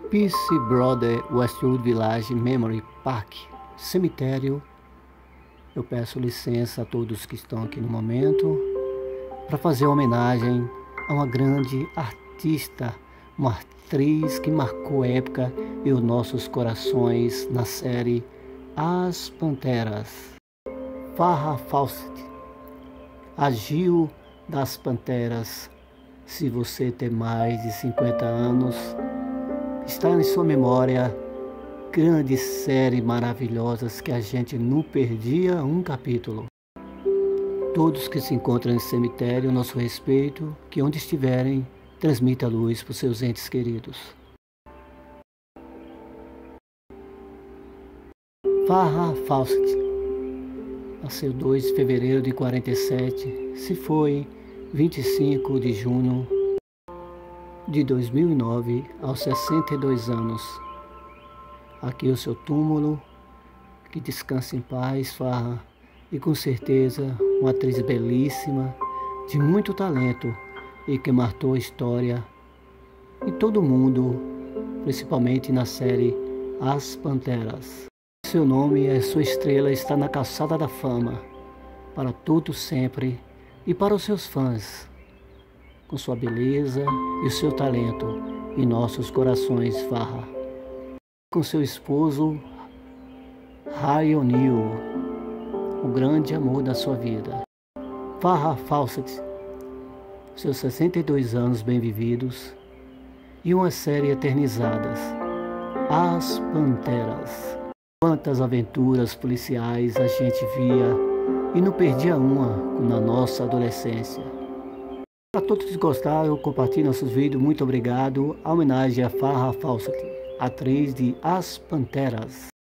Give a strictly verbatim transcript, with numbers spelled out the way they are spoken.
Peace Brother Westwood Village Memory Park, cemitério. Eu peço licença a todos que estão aqui no momento para fazer homenagem a uma grande artista, uma atriz que marcou época e os nossos corações na série As Panteras. Farrah Fawcett, a Gil das Panteras. Se você tem mais de cinquenta anos, está em sua memória grandes séries maravilhosas que a gente não perdia um capítulo. Todos que se encontram nesse cemitério, nosso respeito, que onde estiverem, transmita a luz para os seus entes queridos. Farrah Fawcett nasceu dois de fevereiro de quarenta e sete, se foi vinte e cinco de junho de dois mil e nove, aos sessenta e dois anos. Aqui o seu túmulo, que descanse em paz, Farrah, e com certeza uma atriz belíssima, de muito talento e que marcou a história em todo o mundo, principalmente na série As Panteras. Seu nome e sua estrela está na calçada da fama, para todos sempre e para os seus fãs, com sua beleza e o seu talento em nossos corações, Farrah. Com seu esposo, Ray O'Neal, o grande amor da sua vida. Farrah Fawcett, seus sessenta e dois anos bem vividos e uma série eternizadas, As Panteras. Quantas aventuras policiais a gente via e não perdia uma na nossa adolescência. Para todos que gostaram, compartilhem nossos vídeos. Muito obrigado. A homenagem a Farrah Fawcett, atriz de As Panteras.